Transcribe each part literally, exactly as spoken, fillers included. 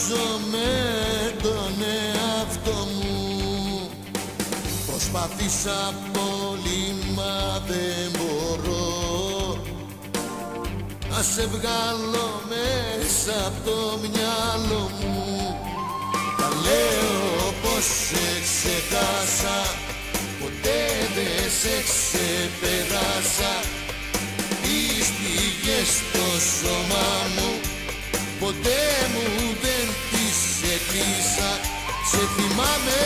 ζω με τον εαυτό μου. Προσπαθήσα πολύ μα δεν μπορώ να σε βγάλω μέσα από το μυαλό μου. Τα λέω πως σε ξεχάσα, ποτέ δεν σε ξεπεράσα. Τις πληγές στο σώμα μου ποτέ μου δεν τις έκλεισα. Σε θυμάμαι,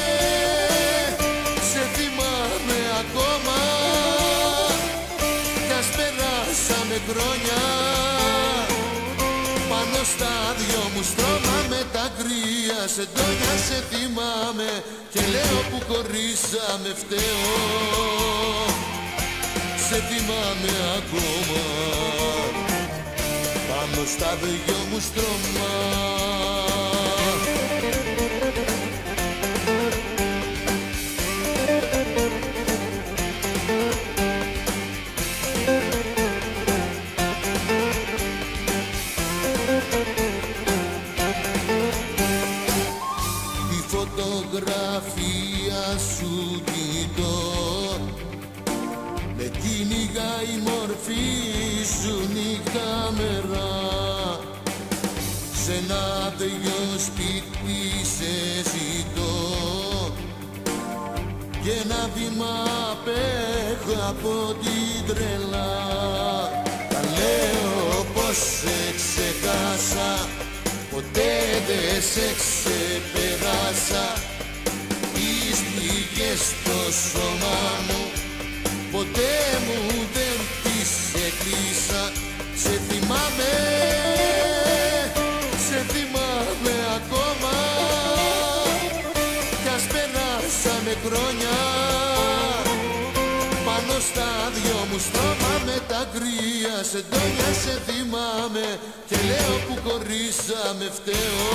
σε θυμάμαι ακόμα κι ας περάσαμε χρόνια. Πάνω στα δυο μου στρώμα με τα κρύα σεντόνια σε θυμάμαι και λέω που χωρίσαμε φταίω. Σε θυμάμαι ακόμα πάνω στα δυο μου στρώμα. Τη φωτογραφία σου κοιτώ, με κυνηγάει η μορφή σου νύχτα μέρα. Σ' ένα δυο σπίτι σε ζητώ και ένα βήμα απέχω από την τρελά. Τα λέω πως σε ξεχάσα, ποτέ δεν σε ξεπεράσα. Τις πληγές στο σώμα μου ποτέ μου δεν τις έκλεισα. Σε θυμάμαι, σε θυμάμαι ακόμα κι ας περάσαμε χρόνια. Πάνω στα δυο μου στρώμα με τα κρύα σεντόνια σε θυμάμαι και λέω που χωρίσαμε φταίω.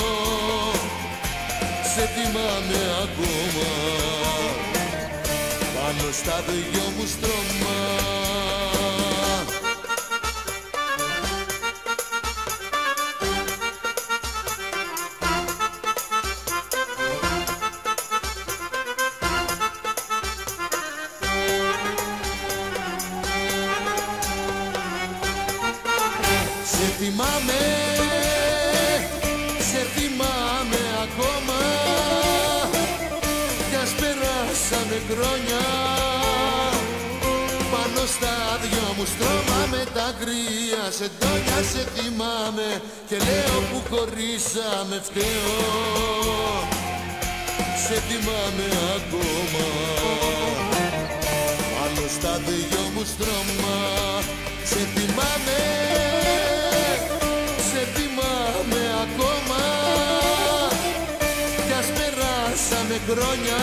Σε θυμάμαι ακόμα πάνω στα δυο μου στρώμα. Σε θυμάμαι, σε θυμάμαι ακόμα κι ας περάσαμε χρόνια. Πάνω στα δυο μου στρώμα με τα κρύα σεντόνια σε θυμάμαι και λέω που χωρίσαμε φταίω. Σε θυμάμαι ακόμα πάνω στα δυο μου στρώμα. Σε θυμάμαι, σε θυμάμαι ακόμα κι ας περάσαμε χρόνια.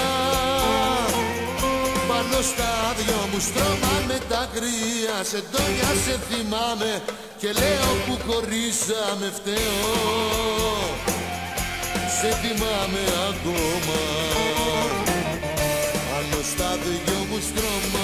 Πάνω στα δυο μου στρώμα με τα κρύα σεντόνια σε θυμάμαι και λέω που χωρίσαμε φταίω. Σε θυμάμαι ακόμα πάνω στα δυο μου στρώμα.